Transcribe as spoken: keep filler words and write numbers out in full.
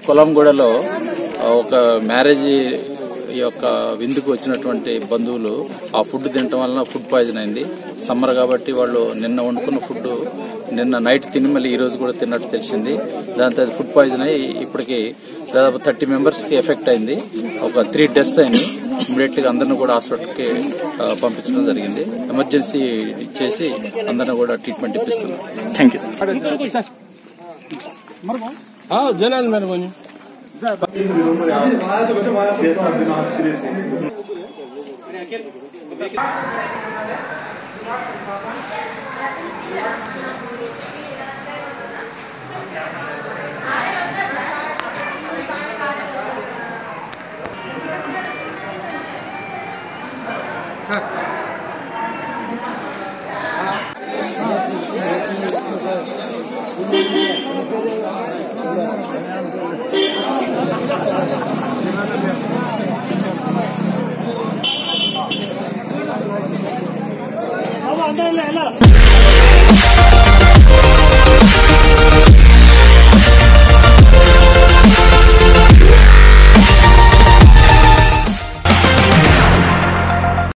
కొలంగూడలో ఒక మ్యారేజ్ యొక్క విందుకు వచ్చినటువంటి బంధువులు ఆ ఫుడ్ తినటం వలన ఫుడ్ పాయిజన్ అయింది. సమ్మర్ కాబట్టి వాళ్ళు నిన్న వండుకున్న ఫుడ్ నిన్న నైట్ తిని మళ్ళీ ఈ రోజు కూడా తిన్నట్టు తెలిసింది. దాంతో అది ఫుడ్ పాయిజన్ అయ్యి ఇప్పటికి దాదాపు థర్టీ మెంబర్స్ కి ఎఫెక్ట్ అయింది. ఒక త్రీ డెత్స్ అయింది. ఇమీడియట్ గా అందరిని కూడా హాస్పిటల్ కి పంపించడం జరిగింది. ఎమర్జెన్సీ చేసి అందరిని కూడా ట్రీట్మెంట్ ఇప్పిస్తున్నాం. Thank you sir.